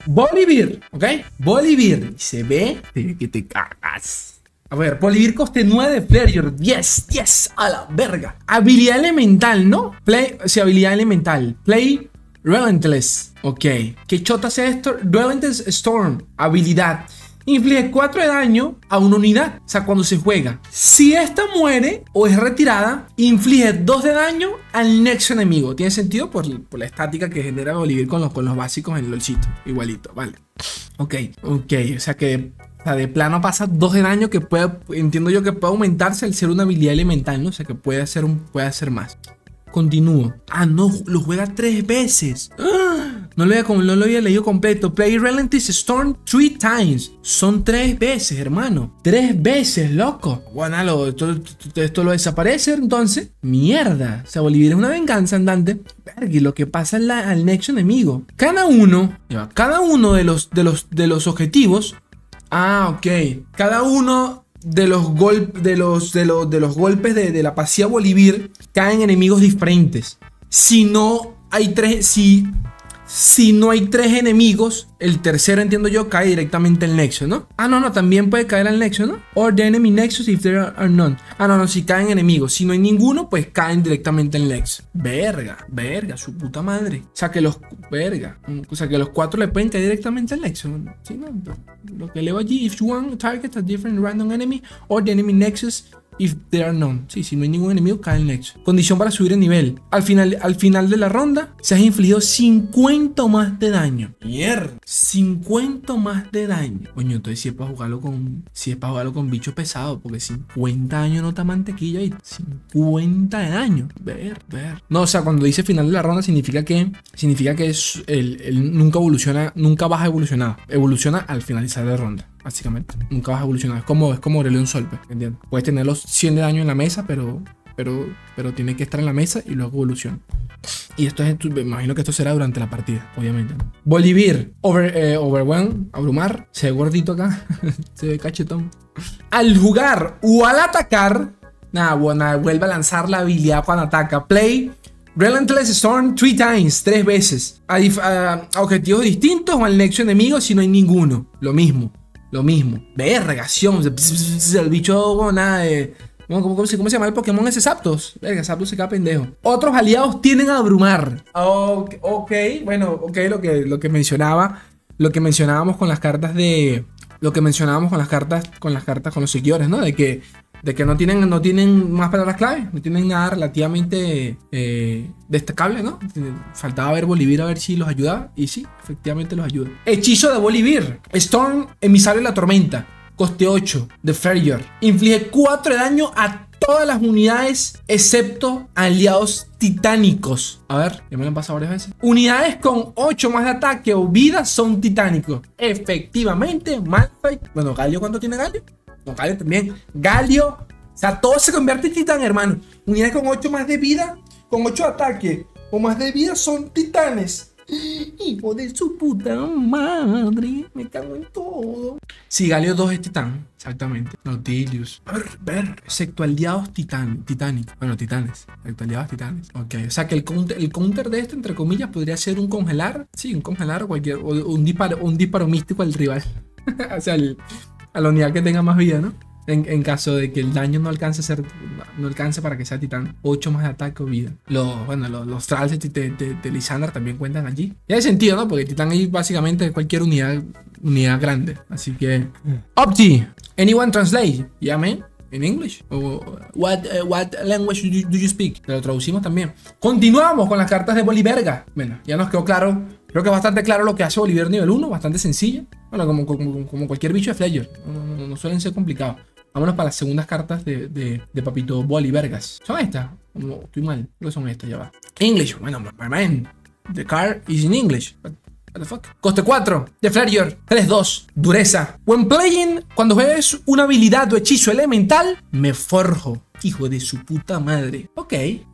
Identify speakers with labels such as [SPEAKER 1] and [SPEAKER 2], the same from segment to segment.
[SPEAKER 1] Bolivir, ¿ok? Bolivir. Se ve que te cagas. A ver, Bolivir coste 9 de Flareon. 10, a la verga. Habilidad elemental, ¿no? Habilidad elemental. Play Relentless. Ok. ¿Qué chota hace esto? Relentless Storm. Habilidad. Inflige 4 de daño a una unidad. O sea, cuando se juega. Si esta muere o es retirada, inflige 2 de daño al nexo enemigo. Tiene sentido por la estática que genera Bolivir con los básicos en LOLcito. Igualito, vale. Ok. O sea que de plano pasa 2 de daño que puede, entiendo yo que puede aumentarse al ser una habilidad elemental, ¿no? O sea que puede hacer más. Continúo. Ah, no, lo juega 3 veces. ¡Ah! No lo había leído completo. Play Relentless Storm 3 times. Son 3 veces, hermano. 3 veces, loco. Bueno, esto lo desaparece entonces. Mierda. O sea, Bolivir es una venganza andante. Y lo que pasa al nexo enemigo. Cada uno de los objetivos. Ah, ok. Cada uno de los golpes de la pasiva Bolivir caen enemigos diferentes. Si no hay 3, si no hay 3 enemigos, el tercero, entiendo yo, cae directamente al nexo, ¿no? Ah, no, también puede caer al nexo, ¿no? Or the enemy nexus if there are none. Ah, no, si caen enemigos. Si no hay ninguno, pues caen directamente al nexo. Verga, su puta madre. O sea que los 4 le pueden caer directamente al nexo. ¿Sí, no? Lo que leo allí, if you want target a different random enemy or the enemy nexus if there are none. Sí, si no hay ningún enemigo, cae el nexo. Condición para subir el nivel. Al final de la ronda, se has infligido 50 más de daño. Mierda. 50 más de daño. Coño, entonces si es para jugarlo con bichos pesados, porque 50 daño no está mantequilla y 50 de daño. Ver. No, o sea, cuando dice final de la ronda significa que es el nunca evoluciona, nunca vas a evolucionar. Evoluciona al finalizar la ronda. Básicamente, nunca vas a evolucionar. Es como Aurelion Sol, ¿entiendes? Puedes tener los 100 de daño en la mesa, pero tiene que estar en la mesa y luego evoluciona. Y esto me imagino que esto será durante la partida, obviamente, ¿no? Bolivir, Overwhelm, abrumar. Se ve gordito acá. Se ve cachetón. Al jugar o al atacar, vuelve a lanzar la habilidad cuando ataca. Play Relentless Storm 3 times, 3 veces. A objetivos distintos o al nexo enemigo si no hay ninguno. Lo mismo. Vergación. El bicho, nada de. ¿Cómo se llama el Pokémon ese? Zapdos. Verga, Zapdos se queda pendejo. Otros aliados tienden a abrumar. Ok, bueno, lo que mencionábamos con las cartas de. Lo que mencionábamos con las cartas con los seguidores, ¿no? De que no tienen más palabras clave, no tienen nada relativamente destacable, ¿no? Faltaba ver Bolivir a ver si los ayudaba. Y sí, efectivamente los ayuda. Hechizo de Bolivir. Storm, emisario de la tormenta. Coste 8 de Flareon. Inflige 4 de daño a todas las unidades excepto aliados titánicos. A ver, ya me lo han pasado varias veces. Unidades con 8 más de ataque o vida son titánicos. Efectivamente, Malphite. Bueno, Galio, ¿cuánto tiene Galio? No, Galio también. Galio. O sea, todo se convierte en titán, hermano. Unidades con 8 más de vida, con 8 de ataque o más de vida son titanes. Hijo de su puta madre. Me cago en todo. Si Galio 2 es titán, exactamente. Nautilus. Ver. Excepto aliados titánicos. Bueno, titanes. Excepto aliados titanes. Ok. O sea que el counter de esto, entre comillas, podría ser un congelar. Sí, un congelar o un disparo místico al rival. O sea, a la unidad que tenga más vida, ¿no? En caso de que el daño no alcance para que sea titán. 8 más de ataque o vida. Los trals de Lysandra también cuentan allí. Y hay sentido, ¿no? Porque titán ahí básicamente es cualquier unidad grande. Así que Opti, anyone translate? Llame en English. What language do you speak? Te lo traducimos también. Continuamos con las cartas de Boliverga. Bueno, ya nos quedó claro. Creo que es bastante claro lo que hace Bolivir nivel 1. Bastante sencillo. Bueno, como cualquier bicho de Flareon. No suelen ser complicados. Vámonos para las segundas cartas de Papito Bolivergas. ¿Son estas? Estoy mal. Creo que son estas, ya va. English. Bueno, my man. The card is in English. What the fuck? Coste 4 de Flareon. 3-2. Dureza. When playing, cuando juegues una habilidad o hechizo elemental, me forjo. Hijo de su puta madre. Ok.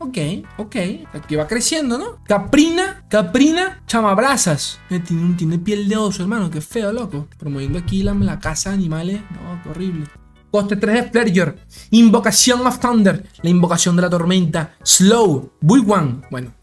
[SPEAKER 1] Aquí va creciendo, ¿no? Caprina, chamabrazas. Tiene piel de oso, hermano. Qué feo, loco. Promoviendo aquí la caza de animales. No, qué horrible. Coste 3 de Flareon. Invocación of Thunder. La invocación de la tormenta. Slow. Build One. Bueno,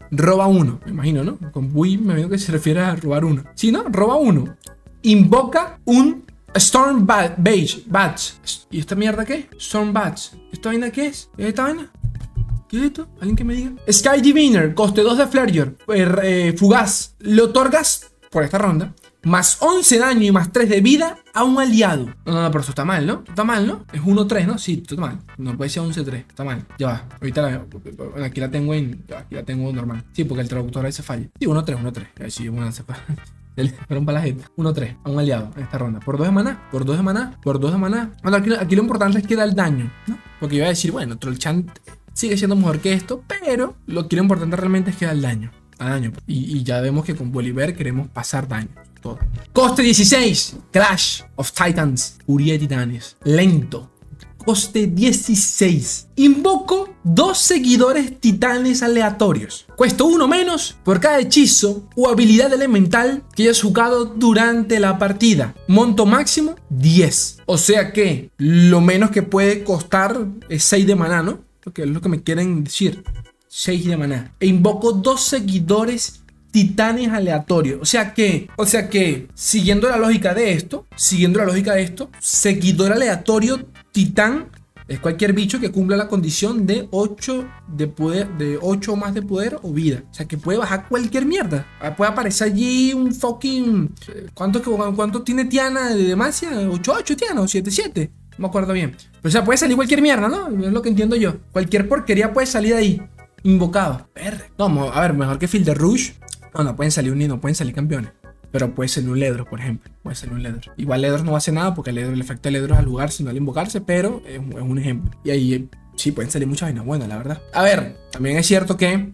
[SPEAKER 1] roba 1. Me imagino, ¿no? Con Bui me imagino que se refiere a robar 1. Sí, ¿no? Roba 1. Invoca un Storm Badge. ¿Y esta mierda qué? Storm Badge. ¿Esta vaina qué es? ¿Es esta vaina? ¿Qué es esto? ¿Alguien que me diga? Sky Diviner, coste 2 de Flareon, fugaz. Le otorgas, por esta ronda, más 11 daño y más 3 de vida a un aliado. No, pero eso está mal, ¿no? Está mal, ¿no? Es 1-3, ¿no? Sí, está mal. No puede ser 11-3. Está mal. Ya va. Ahorita bueno, aquí la tengo en... Ya va, aquí la tengo normal. Sí, porque el traductor ahí se falla. Sí, 1-3. Sí, bueno, se falla. Fueron para la gente. 1-3 a un aliado en esta ronda. Por 2 de maná. Por 2 de maná. Por 2 de maná. Bueno, aquí lo importante es que da el daño, ¿no? Porque iba a decir, bueno, Trollchant sigue siendo mejor que esto, pero lo importante realmente es que da el daño. A daño. Y ya vemos que con Bolívar queremos pasar daño. Todo. Coste 16. Clash of Titans. Furia de Titanes. Lento. Coste 16. Invoco 2 seguidores titanes aleatorios. Cuesta 1 menos por cada hechizo o habilidad elemental que hayas jugado durante la partida. Monto máximo 10. O sea que lo menos que puede costar es 6 de maná, ¿no? Porque es lo que me quieren decir. 6 de maná. E invoco 2 seguidores titanes aleatorios. O sea que, siguiendo la lógica de esto, seguidor aleatorio titán es cualquier bicho que cumpla la condición de 8 de poder, de 8 o más de poder o vida. O sea que puede bajar cualquier mierda. Puede aparecer allí un fucking... ¿Cuánto tiene Tiana de Demacia? 8-8 Tiana o 7-7. No me acuerdo bien. Pero, o sea, puede salir cualquier mierda, ¿no? Es lo que entiendo yo. Cualquier porquería puede salir de ahí. Invocado. No, a ver, mejor que Field de Rush. No pueden salir no pueden salir campeones. Pero puede ser un Ledros, por ejemplo. Puede ser un Ledros. Igual Ledros no va a hacer nada porque el efecto de Ledros al jugar, sino al invocarse, pero es un ejemplo. Y ahí sí pueden salir muchas vainas buenas, la verdad. A ver, también es cierto que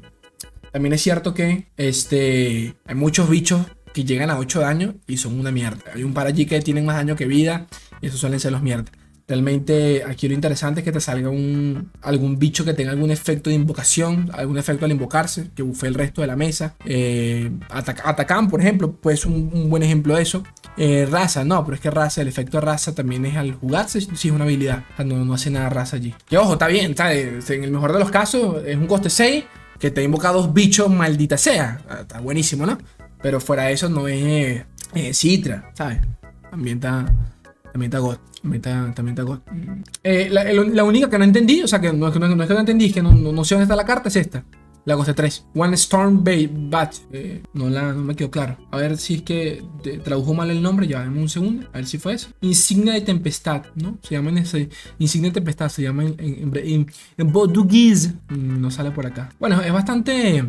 [SPEAKER 1] hay muchos bichos que llegan a 8 daño y son una mierda. Hay un par allí que tienen más daño que vida y esos suelen ser los mierdas. Realmente aquí lo interesante es que te salga algún bicho que tenga algún efecto de invocación, algún efecto al invocarse, que bufee el resto de la mesa. Atacan, por ejemplo, pues un buen ejemplo de eso. Raza, no, pero es que raza, el efecto de raza también es al jugarse, sí es una habilidad. O sea, no hace nada raza allí. Que ojo, está bien, ¿sabes? En el mejor de los casos es un coste 6 que te invoca 2 bichos, maldita sea. Está buenísimo, ¿no? Pero fuera de eso no es Citra, ¿sabes? También está God. También está God. La única que no entendí, o sea, que no es que no entendí, es que no sé dónde está la carta, es esta. La coste 3. One Storm Bat. No me quedó claro. A ver si es que tradujo mal el nombre. Ya, dame un segundo. A ver si fue eso. Insignia de Tempestad, ¿no? Se llama Insignia de Tempestad. Se llama en portugués. No sale por acá. Bueno, es bastante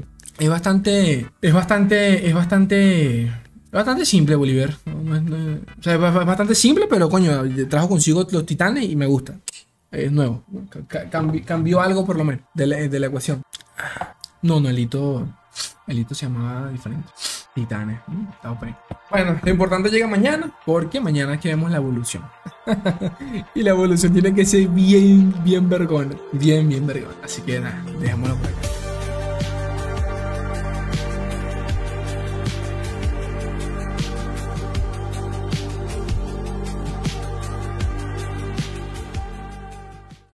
[SPEAKER 1] simple, Bolívar. O sea, es bastante simple, pero coño, trajo consigo los titanes y me gusta. Es nuevo. Cambió algo por lo menos de la ecuación. No, el hito se llamaba diferente. Titanes. Está OP. Bueno, lo importante llega mañana, porque mañana es que vemos la evolución. Y la evolución tiene que ser bien vergona. Bien vergona. Así que nada, dejémoslo por acá.